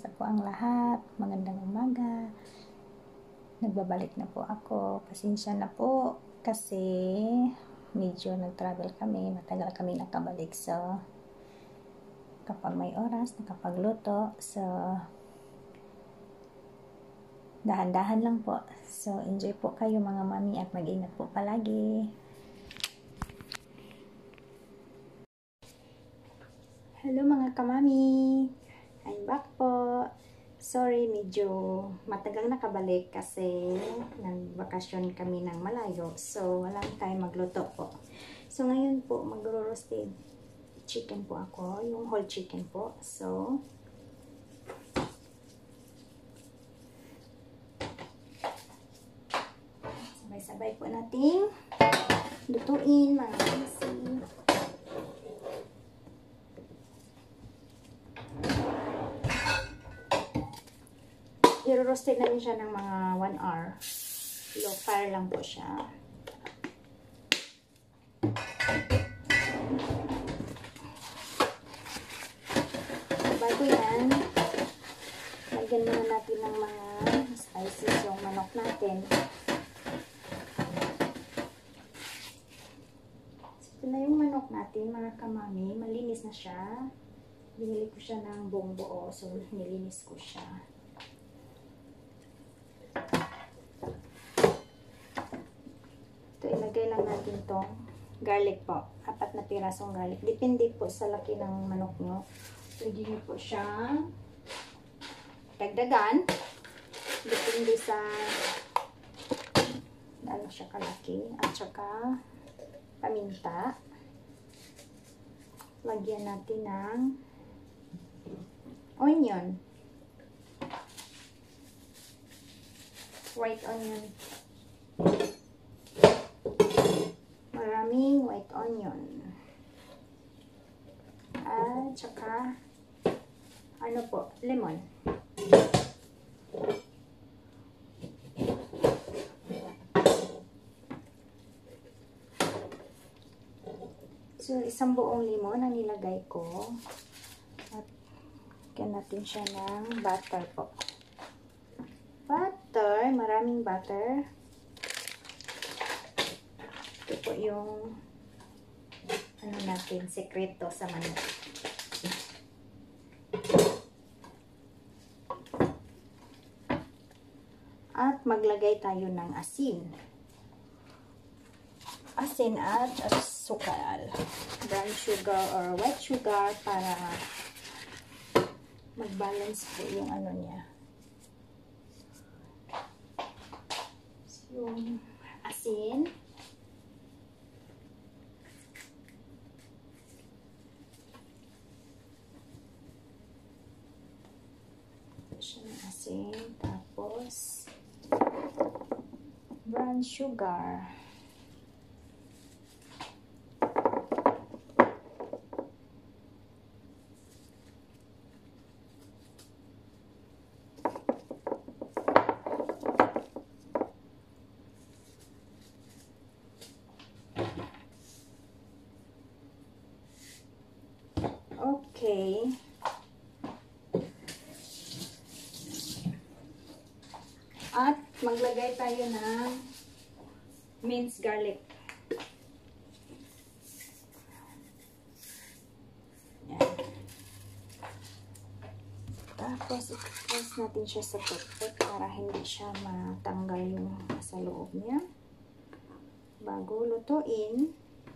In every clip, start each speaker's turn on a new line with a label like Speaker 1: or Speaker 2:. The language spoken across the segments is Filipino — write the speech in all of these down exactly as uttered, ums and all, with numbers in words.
Speaker 1: Kamusta po ang lahat? Magandang umaga. Nagbabalik na po ako. Pasensya na po kasi medyo nag-travel kami. Matagal kami nakabalik. So, kapag may oras, nakapagluto. So, dahan-dahan lang po. So, enjoy po kayo mga mami at mag-ingat po palagi. Hello mga kamami! I'm back po. Sorry, medyo matagal nakabalik kasi nagbakasyon kami ng malayo. So, walang time magluto po. So, ngayon po, magro-roasted chicken po ako. Yung whole chicken po. So, sabay-sabay po natin lutuin mga kasi. I-roasted namin siya ng mga one hour. Low fire lang po siya. Bago yan, lagyan muna natin ng mga spices yung manok natin. So, ito na yung manok natin, mga kamami. Malinis na siya. Binili ko siya ng buong buo. So, nilinis ko siya. Ilagay lang natin tong garlic po. Apat na pirasong garlic. Depende po sa laki ng manok nyo. Pwede nyo po siya dagdagan. Depende sa ano siya kalaki. At saka paminta. Lagyan natin ng onion. White onion. Maraming white onion. At saka ano po, lemon. So, isang buong limon ang nilagay ko. At lagyan natin siya ng butter po. Butter, maraming butter. Ito po yung ano natin, sekreto sa manok. At maglagay tayo ng asin. Asin at asukal. Brown sugar or white sugar para mag-balance po yung ano niya. So, yung asin. Siya ng asin, tapos brown sugar. Okay. At maglagay tayo ng minced garlic. Yan. Tapos, i-press natin siya sa toothpick para hindi siya matanggal yung sa loob niya. Bago lutuin,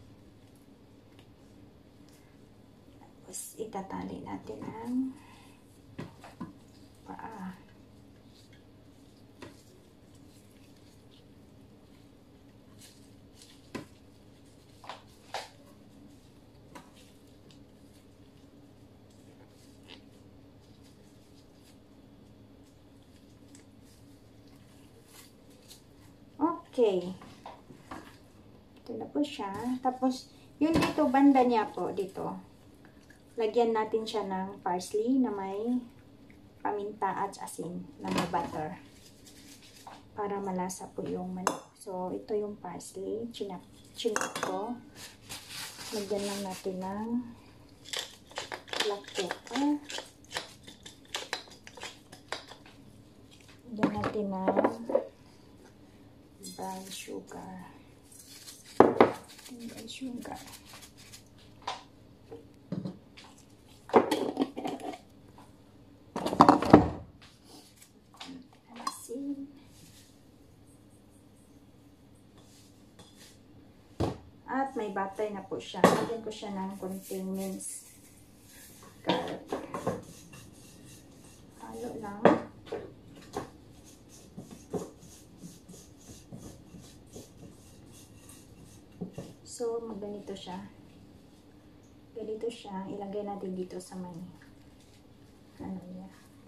Speaker 1: tapos itatali natin ang paa. Okay. Ito na po siya. Tapos, yung dito, banda niya po, dito. Lagyan natin siya ng parsley na may paminta at asin na may butter. Para malasa po yung manok. So, ito yung parsley. Chinap, chinap ko. Lagyan lang natin ng black pepper. Lagyan natin ng brown sugar. Brown sugar. Asin. At may butter na po siya. Lagyan ko siya ng konting minced garlic. Halo lang. So, magganito siya. Ganito siya. Ilagay natin dito sa may ano niya.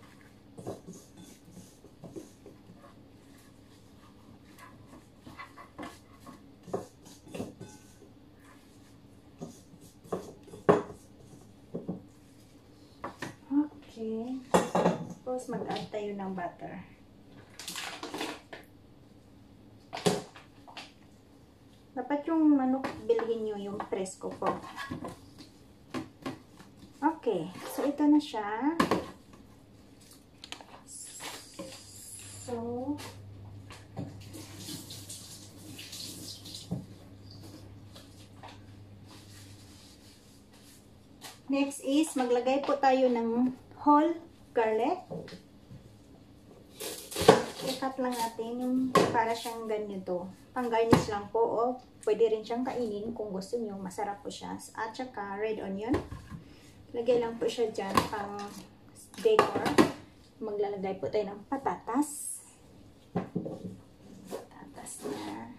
Speaker 1: Okay. Tapos mag-add tayo ng butter. Dapat yung manok, bilhin nyo yung presko po. Okay. So, ito na siya. So, next is, maglagay po tayo ng whole garlic. I-cut lang natin yung para siyang ganito. Pang-garnish lang po o pwede rin siyang kainin kung gusto nyo. Masarap po siya. At saka red onion. Lagay lang po siya dyan pang decor. Maglalagay po tayo ng patatas. Patatas na.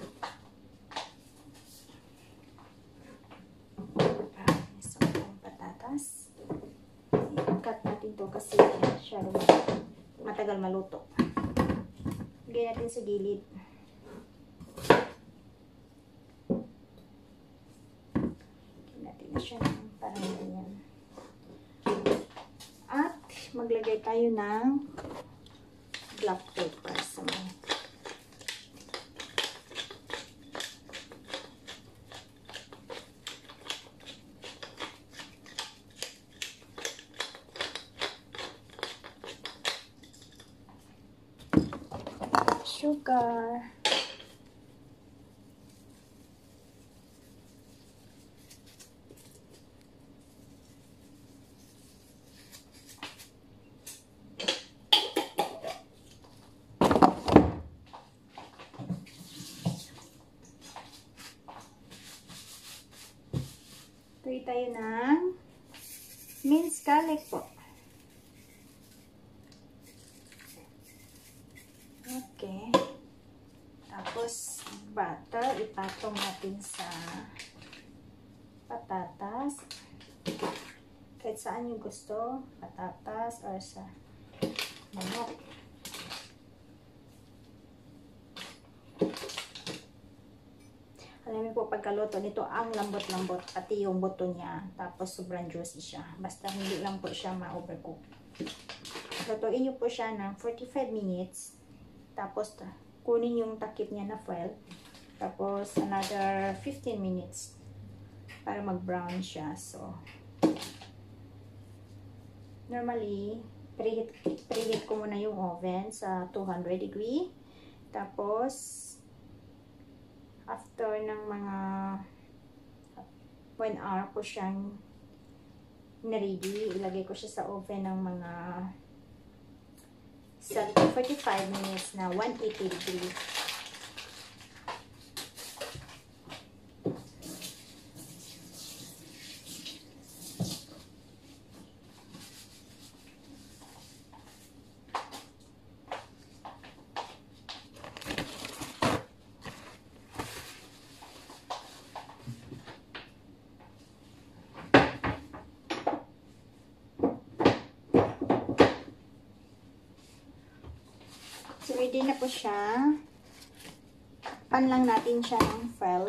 Speaker 1: So, patatas. I-cut natin to kasi siya matagal maluto. Lagay natin sa gilid. Siya ng parang ganyan. At maglagay tayo ng black pepper sa mga. Sugar. Tuloy tayo ng minced garlic po. Okay. Tapos, butter. Ipatong natin sa patatas. Kahit saan yung gusto. Patatas or sa manok. Alam mo po, pagkaluto nito, ang lambot-lambot, pati yung buto niya. Tapos, sobrang juicy siya. Basta hindi lang po siya ma-overcook. Lutuin nyo po siya ng forty-five minutes. Tapos, kunin yung takip niya na foil. Tapos, another fifteen minutes para mag-brown siya. So, normally, preheat, preheat ko muna yung oven sa two hundred degree. Tapos, after ng mga one hour ko siyang na-ready, ilagay ko siya sa oven ng mga sa forty-five minutes na one eighty degree. So, ready na po siya. Pan lang natin siya ng foil.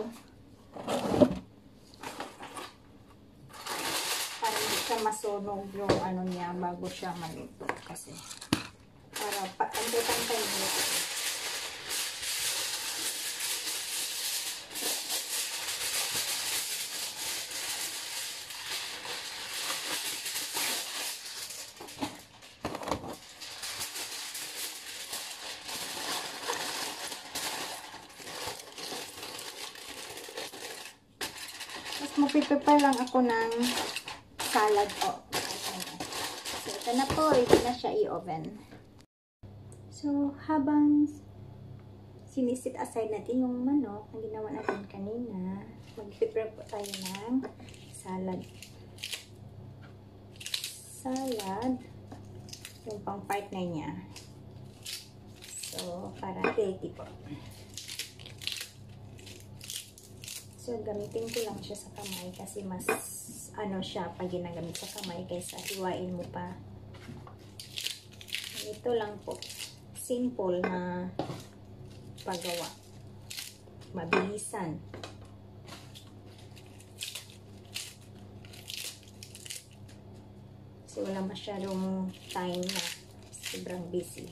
Speaker 1: Para hindi siya masunog yung ano niya bago siya maluto. Kasi, para pantay-pantay nito. Magpiprepare lang ako ng salad po. So, ito na po. Ready na siya i-oven. So, habang sinisit aside natin yung manok na ginawa natin kanina, mag-prepare po tayo ng salad. Salad. Yung pang partner niya. So, para healthy po. So, gamitin ko lang siya sa kamay kasi mas ano siya pag ginagamit sa kamay kaysa hiwain mo pa. Ito lang po. Simple na paggawa. Mabilisan. Kasi wala masyadong time na sobrang busy.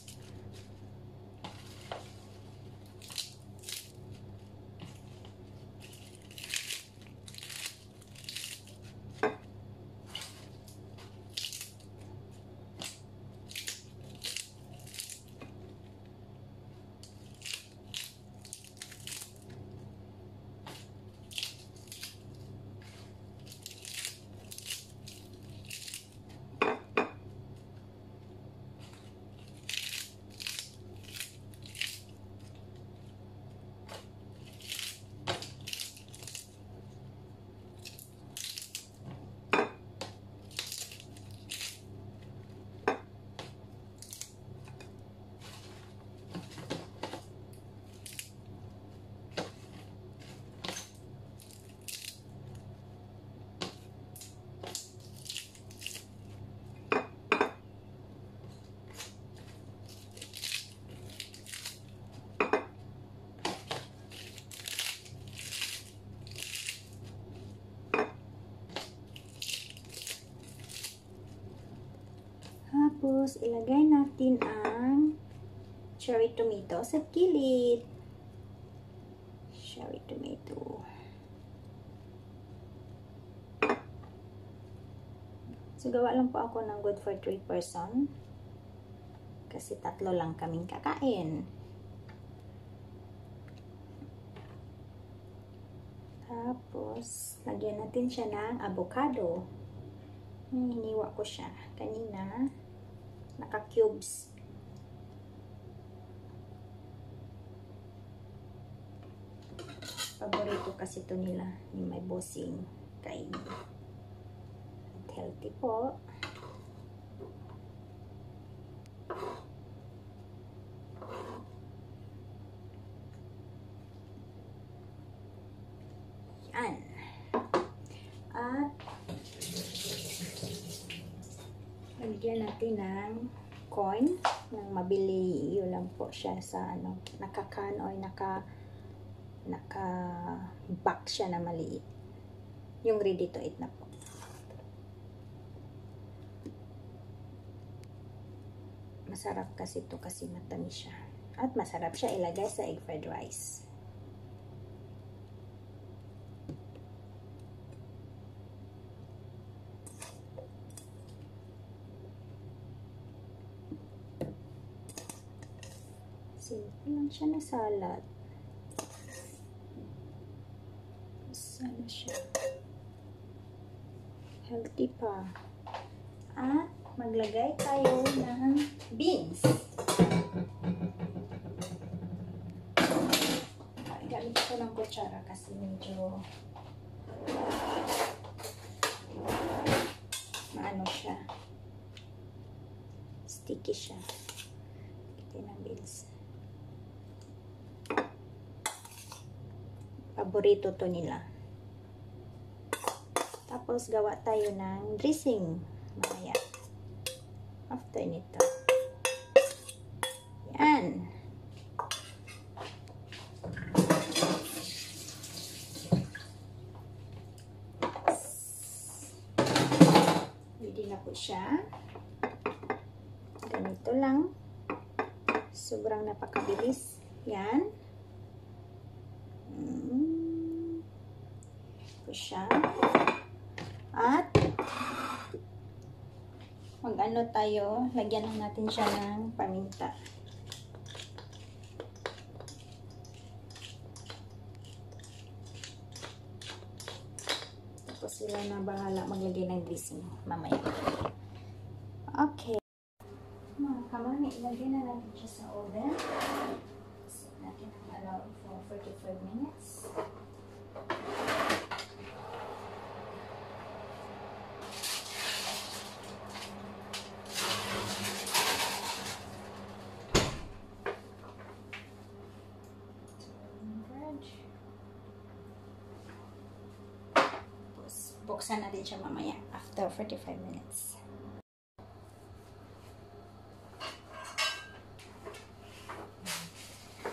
Speaker 1: Tapos, ilagay natin ang cherry tomato sa gilid. Cherry tomato. So, gawa lang po ako ng good for three person. Kasi tatlo lang kaming kakain. Tapos, lagyan natin siya ng avocado. Hiniwa ko siya kanina. Naka-cubes. Paborito kasi ito nila ni may bossing kain. At healthy po. Yan. At lagyan natin ng corn ng mabili. Yun lang po siya sa ano, nakakan o naka naka box siya na maliit. Yung ready to eat na po. Masarap kasi ito kasi matamis siya. At masarap siya ilagay sa egg fried rice. Simple lang siya na salad. Sana siya. Healthy pa. At maglagay tayo ng beans. Gamit ko ng kutsara kasi medyo maano siya. Sticky siya. Kita ng beans. Paborito to nila. Tapos, gawa tayo ng dressing. Mamaya. After nito. Yan. Ready na po siya. Ganito lang. Sobrang napakabilis. Yan. Hmm. Ito siya. At mag-ano tayo, lagyan lang natin siya ng paminta. Sila na bahala maglagay ng dressing mamaya. Okay. Mga kamami, ilagay na natin siya sa oven. Set natin ang allow for forty-five minutes. Buksan natin siya mamaya after forty-five minutes.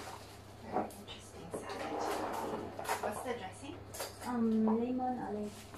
Speaker 2: Very interesting salad. What's the dressing?
Speaker 1: Um, lemon olive.